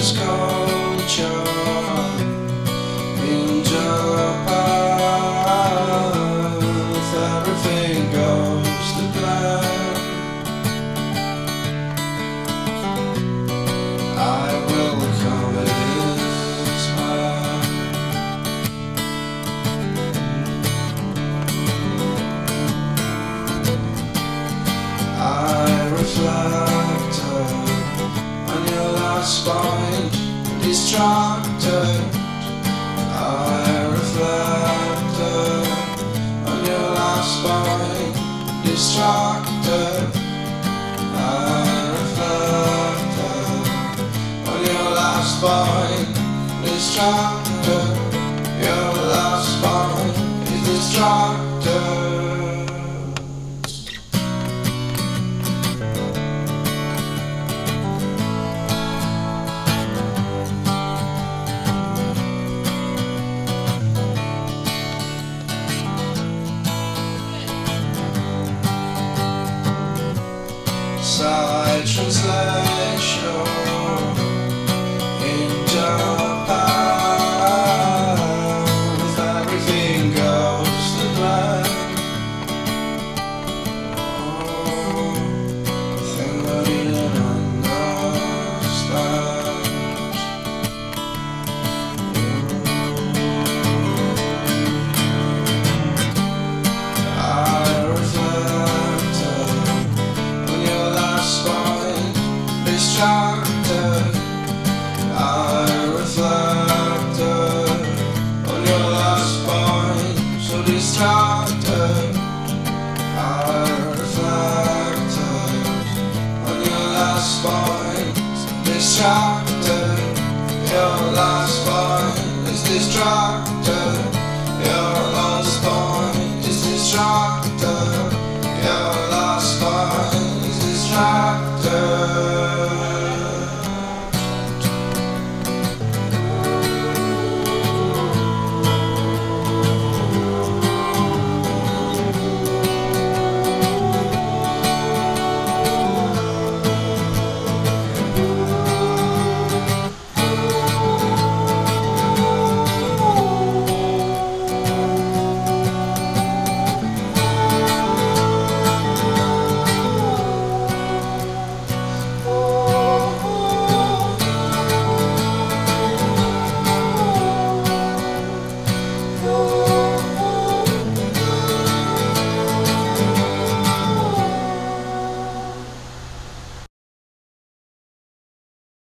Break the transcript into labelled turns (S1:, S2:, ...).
S1: this culture in Japan, if everything goes to plan, I will come this man. I reflected on your last point, distracted. I reflected on your last point, distracted. I reflected on your last point, distracted. Your last point is distracted. Side translation in Japan, if everything goes to plan. Oh, thing I didn't understand. I reflected on your last point, distracted. I reflected on your last point, so distracted. I reflected on your last point, distracted. Your last point is distracted. Your last point is distracted. Your last point is distracted.